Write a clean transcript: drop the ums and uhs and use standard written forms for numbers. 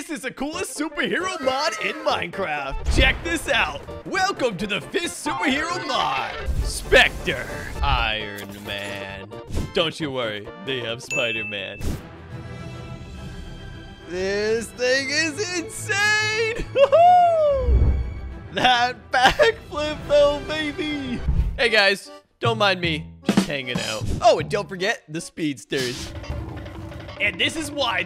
This is the coolest superhero mod in Minecraft. Check this out. Welcome to the Fisk Superhero mod. Spectre, Iron Man. Don't you worry, they have Spider-Man. This thing is insane! That backflip though, baby! Hey guys, don't mind me, just hanging out. Oh, and don't forget the speedsters. And this is why